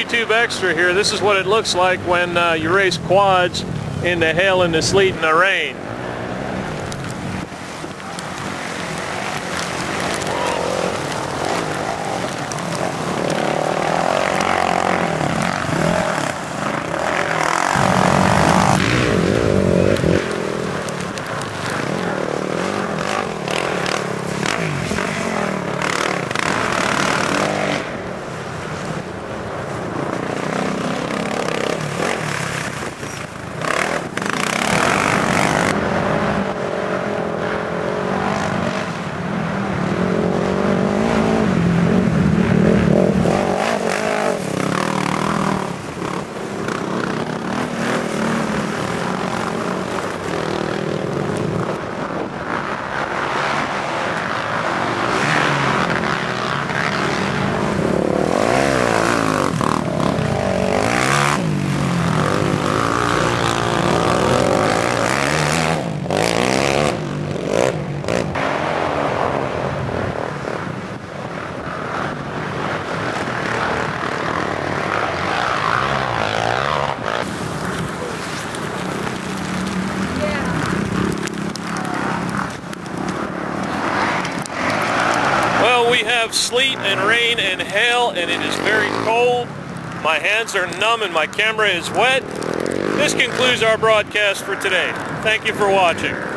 YouTube Extra here. This is what it looks like when you race quads in the hail and the sleet and the rain. We have sleet and rain and hail, and it is very cold. My hands are numb and my camera is wet. This concludes our broadcast for today. Thank you for watching.